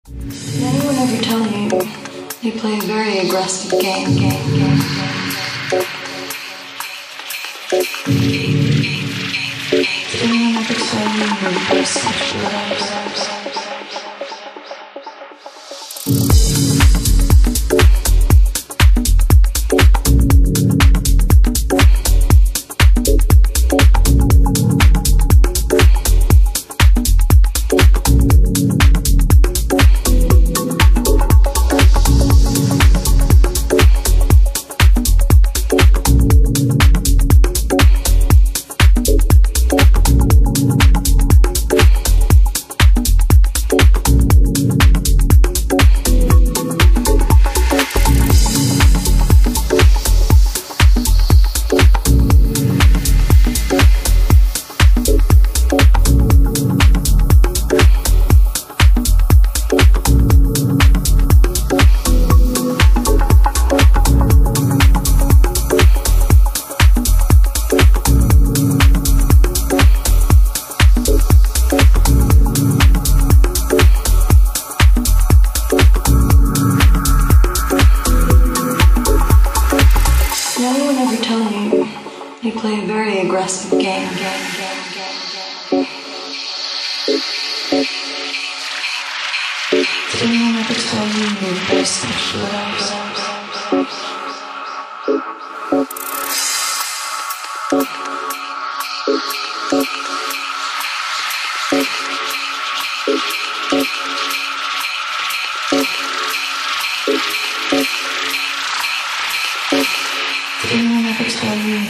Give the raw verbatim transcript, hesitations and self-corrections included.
Did anyone ever tell you you play a very aggressive game, game, game, game? Did anyone ever tell you you're aggressive to others? You play a very aggressive game, game, game, game, game. Did anyone ever tell you you're very special to others? Did anyone ever tell you